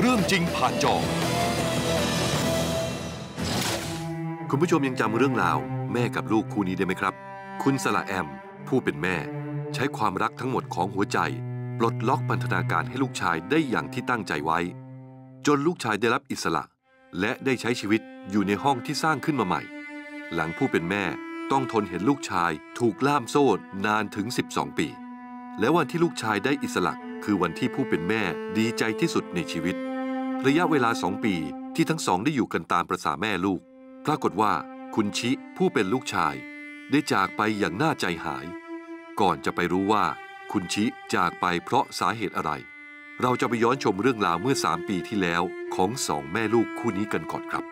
รื่องจริงผ่านจอคุณผู้ชมยังจำเรื่องราวแม่กับลูกคู่นี้ได้ไหมครับคุณสละแอมผู้เป็นแม่ใช้ความรักทั้งหมดของหัวใจปลดล็อกพันธนาการให้ลูกชายได้อย่างที่ตั้งใจไว้จนลูกชายได้รับอิสระและได้ใช้ชีวิตอยู่ในห้องที่สร้างขึ้นมาใหม่หลังผู้เป็นแม่ต้องทนเห็นลูกชายถูกล่ามโซ่นานถึง12 ปีและวันที่ลูกชายได้อิสระคือวันที่ผู้เป็นแม่ดีใจที่สุดในชีวิตระยะเวลา2 ปีที่ทั้งสองได้อยู่กันตามประสาแม่ลูกปรากฏว่าคุณชิผู้เป็นลูกชายได้จากไปอย่างน่าใจหายก่อนจะไปรู้ว่าคุณชิจากไปเพราะสาเหตุอะไรเราจะไปย้อนชมเรื่องราวเมื่อ3 ปีที่แล้วของ2 แม่ลูกคู่นี้กันก่อนครับ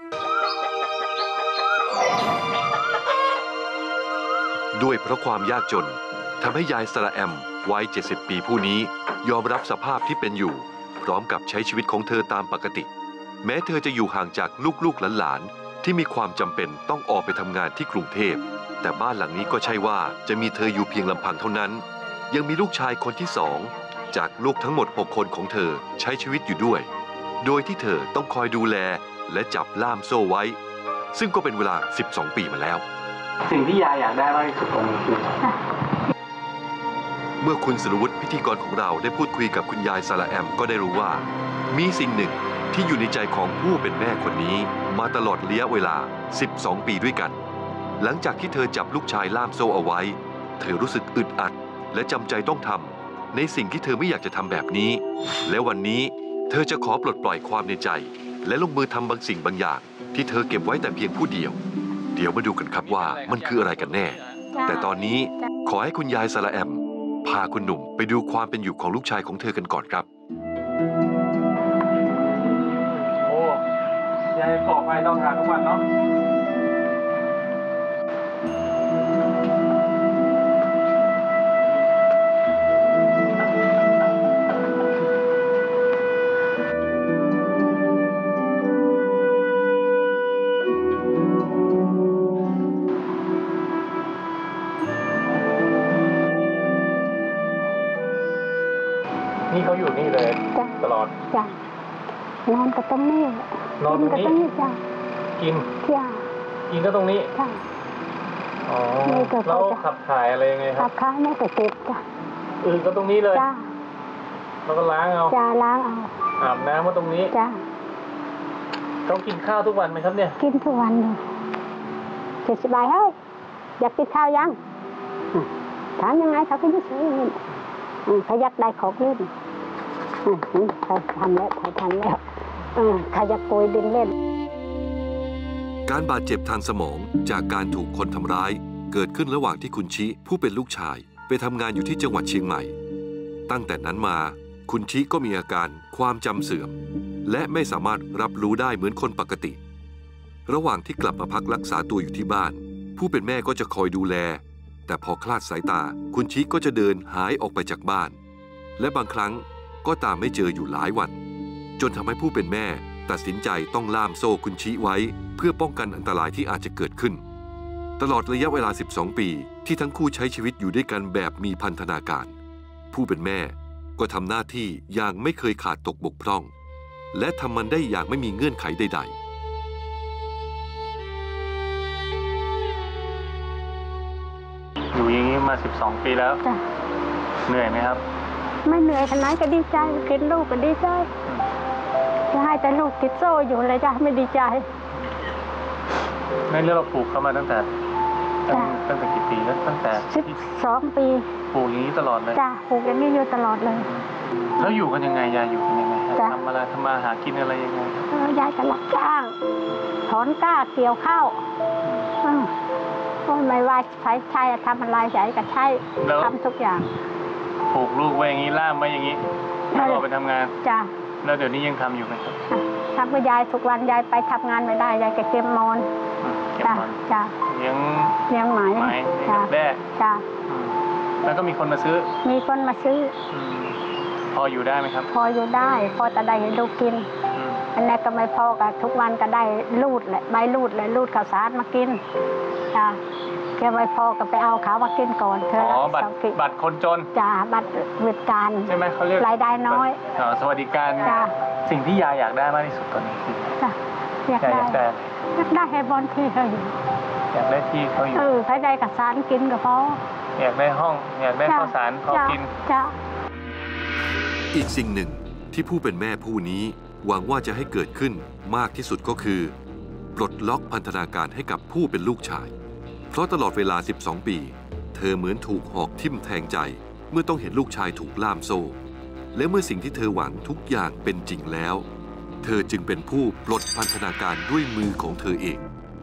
ด้วยเพราะความยากจนทำให้ยายสละแอมวัย70 ปีผู้นี้ยอมรับสภาพที่เป็นอยู่พร้อมกับใช้ชีวิตของเธอตามปกติแม้เธอจะอยู่ห่างจากลูกๆหลานๆที่มีความจำเป็นต้องออกไปทำงานที่กรุงเทพแต่บ้านหลังนี้ก็ใช่ว่าจะมีเธออยู่เพียงลำพังเท่านั้นยังมีลูกชายคนที่2จากลูกทั้งหมด6 คนของเธอใช้ชีวิตอยู่ด้วยโดยที่เธอต้องคอยดูแลและจับล่ามโซ่ไว้ซึ่งก็เป็นเวลา12 ปีมาแล้วสิ่งที่ยายอยากได้มากที่สุดตรงนี้คือเมื่อคุณสรวุฒิพิธีกรของเราได้พูดคุยกับคุณยายสละแอมก็ได้รู้ว่ามีสิ่งหนึ่งที่อยู่ในใจของผู้เป็นแม่คนนี้มาตลอดระยะเวลา12 ปีด้วยกันหลังจากที่เธอจับลูกชายล่ามโซ่เอาไว้เธอรู้สึกอึดอัดและจำใจต้องทำในสิ่งที่เธอไม่อยากจะทำแบบนี้และวันนี้เธอจะขอปลดปล่อยความในใจและลงมือทำบางสิ่งบางอย่างที่เธอเก็บไว้แต่เพียงผู้เดียวเดี๋ยวมาดูกันครับว่ามันคืออะไรกันแน่แต่ตอนนี้ขอให้คุณยายสละแอมพาคุณหนุ่มไปดูความเป็นอยู่ของลูกชายของเธอกันก่อนครับโอ้ยายก่อไฟเตาถ่านทุกวันเนาะนี่เขาอยู่นี่เลยตลอดจ้ะนอนก็ตรงนี้นอนตรงนี้จ้ะกินจ้ะกินก็ตรงนี้จ้ะอ๋อแล้วขับถ่ายอะไรยังไงครับขับถ่ายไม่ก็เก็บจ้ะก็ตรงนี้เลยจ้ะแล้วก็ล้างเอาจ้ะล้างเอาอาบน้ำก็ตรงนี้จ้ะต้องกินข้าวทุกวันไหมครับเนี่ยกินทุกวันเลยจะสบายเฮ้ยอยากกินข้าวยังถามยังไงเขาก็ไม่ซื้อเขาอยากได้ของเล่นเขาทำแล้วเขาอยากโกยดินเล่นการบาดเจ็บทางสมองจากการถูกคนทำร้ายเกิดขึ้นระหว่างที่คุณชิผู้เป็นลูกชายไปทำงานอยู่ที่จังหวัดเชียงใหม่ตั้งแต่นั้นมาคุณชิก็มีอาการความจำเสื่อมและไม่สามารถรับรู้ได้เหมือนคนปกติระหว่างที่กลับมาพักรักษาตัวอยู่ที่บ้านผู้เป็นแม่ก็จะคอยดูแลแต่พอคลาดสายตาคุณชิก็จะเดินหายออกไปจากบ้านและบางครั้งก็ตามไม่เจออยู่หลายวันจนทำให้ผู้เป็นแม่ตัดสินใจต้องล่ามโซ่คุณชิไว้เพื่อป้องกันอันตรายที่อาจจะเกิดขึ้นตลอดระยะเวลา12 ปีที่ทั้งคู่ใช้ชีวิตอยู่ด้วยกันแบบมีพันธนาการผู้เป็นแม่ก็ทำหน้าที่อย่างไม่เคยขาดตกบกพร่องและทำมันได้อย่างไม่มีเงื่อนไขใดๆอยู่อย่างนี้มา12 ปีแล้วเหนื่อยไหมครับไม่เหนื่อยขนาดนั้นก็ดีใจกินลูกก็ดีใจจะให้แต่ลูกติดโซ่อยู่เลยจ้ะไม่ดีใจไม่เลือกเราปลูกเข้ามาตั้งแต่กี่ปีแล้วตั้งแต่ 12 ปีปลูกอย่างนี้ตลอดเลยจ้ะปลูกอย่างนี้อยู่ตลอดเลยแล้วอยู่กันยังไงยายอยู่กันยังไงทำอะไรทำมาหากินอะไรยังไงยายก็รับจ้างถอนกล้าเกี่ยวข้าวไม่ว่าใช้ทำอะไรยายก็ใช้ทำทุกอย่างปลูกลูกไว้อย่างนี้ล่ามไว้อย่างนี้แล้วออกไปทำงานจ้ะแล้วเดี๋ยวนี้ยังทำอยู่ไหมครับทำกับยายทุกวันยายไปทำงานไม่ได้ยายก็เก็บมอนจ้ะเลี้ยงไหมจ้ะแด้จ้ะแล้วก็มีคนมาซื้อพออยู่ได้ไหมครับพออยู่ได้พอจะได้ลูกกินอันนี้ก็ไม่พอกับทุกวันก็ได้ลูดแหละใบลูดเลยลูดข้าวสารมากินจ้ะจะไม่พอก็ไปเอาเขามากินก่อนเธอบัตรคนจนจ้าบัตรเวทการใช่ไหมเขาเรียกรายได้น้อยสวัสดิการสิ่งที่ยายอยากได้มากที่สุดตอนนี้คืออยากได้ให้บอลที่เขาอยู่อยากได้ที่เขาอยู่ให้ได้กับสารกินกับเขาอยากได้ห้องอยากได้ข้าวสารพอกินอีกสิ่งหนึ่งที่ผู้เป็นแม่ผู้นี้หวังว่าจะให้เกิดขึ้นมากที่สุดก็คือปลดล็อกพันธนาการให้กับผู้เป็นลูกชายเพราะตลอดเวลา12 ปีเธอเหมือนถูกหอกทิ่มแทงใจเมื่อต้องเห็นลูกชายถูกล่ามโซ่และเมื่อสิ่งที่เธอหวังทุกอย่างเป็นจริงแล้วเธอจึงเป็นผู้ปลดพันธนาการด้วยมือของเธอเอง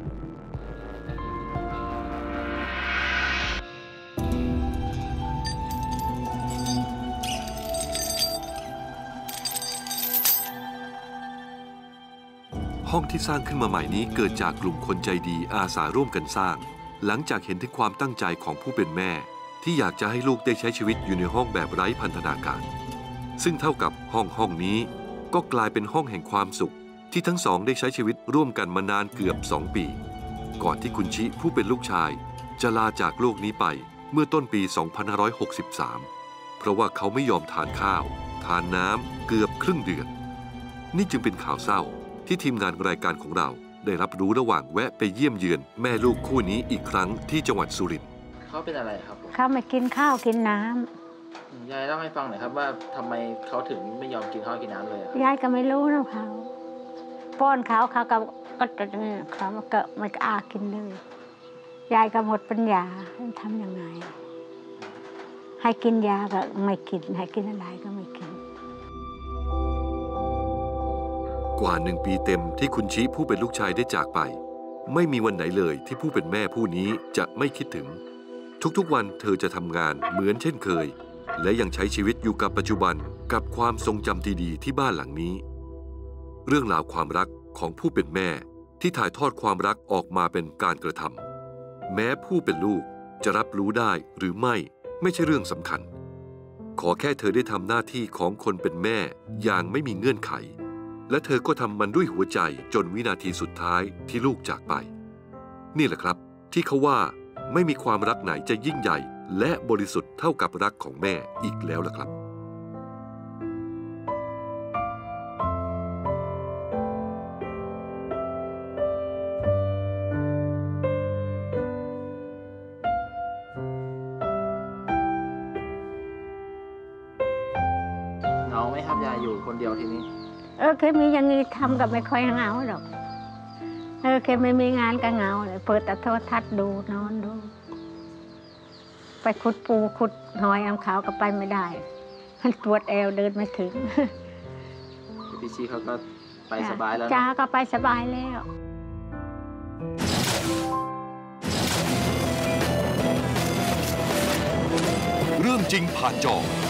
ห้องที่สร้างขึ้นมาใหม่นี้เกิดจากกลุ่มคนใจดีอาสาร่วมกันสร้างหลังจากเห็นถึงความตั้งใจของผู้เป็นแม่ที่อยากจะให้ลูกได้ใช้ชีวิตอยู่ในห้องแบบไร้พันธนาการซึ่งเท่ากับห้องนี้ก็กลายเป็นห้องแห่งความสุขที่ทั้งสองได้ใช้ชีวิตร่วมกันมานานเกือบ2 ปีก่อนที่คุณชิผู้เป็นลูกชายจะลาจากโลกนี้ไปเมื่อต้นปี2563เพราะว่าเขาไม่ยอมทานข้าวทานน้ำเกือบครึ่งเดือนนี่จึงเป็นข่าวเศร้าที่ทีมงานรายการของเราได้รับรู้ระหว่างแวะไปเยี่ยมเยือนแม่ลูกคู่นี้อีกครั้งที่จังหวัดสุรินทร์เขาเป็นอะไรครับเขาไม่กินข้าวกินน้ำยายเล่าให้ฟังหน่อยครับว่าทำไมเขาถึงไม่ยอมกินข้าวกินน้ำเลยยายก็ไม่รู้นะเขาป้อนเขาก็เขาไม่กล้ากินเลยยายก็หมดปัญญาทำยังไงให้กินยาก็ไม่กินให้กินอะไรก็ไม่กินกว่า1 ปีเต็มที่คุณชิผู้เป็นลูกชายได้จากไปไม่มีวันไหนเลยที่ผู้เป็นแม่ผู้นี้จะไม่คิดถึงทุกๆวันเธอจะทำงานเหมือนเช่นเคยและยังใช้ชีวิตอยู่กับปัจจุบันกับความทรงจำดีๆที่บ้านหลังนี้เรื่องราวความรักของผู้เป็นแม่ที่ถ่ายทอดความรักออกมาเป็นการกระทำแม้ผู้เป็นลูกจะรับรู้ได้หรือไม่ใช่เรื่องสำคัญขอแค่เธอได้ทำหน้าที่ของคนเป็นแม่อย่างไม่มีเงื่อนไขและเธอก็ทำมันด้วยหัวใจจนวินาทีสุดท้ายที่ลูกจากไปนี่แหละครับที่เขาว่าไม่มีความรักไหนจะยิ่งใหญ่และบริสุทธิ์เท่ากับรักของแม่อีกแล้วล่ะครับเหงาไหมครับยายอยู่คนเดียวทีนี้เคยมีอย่างนี้ทำกับไม่ค่อยเหงาหรอกเคยไม่มีงานก็เหงาเลยเปิดแต่โทรทัศน์ดูนอนดูไปขุดปูขุดหอยอัมขาวก็ไปไม่ได้มันปวดแอวเดินไม่ถึงพี่ชีเขาก็ไปสบายแล้วจ้าก็ไปสบายแล้วเรื่องจริงผ่านจอ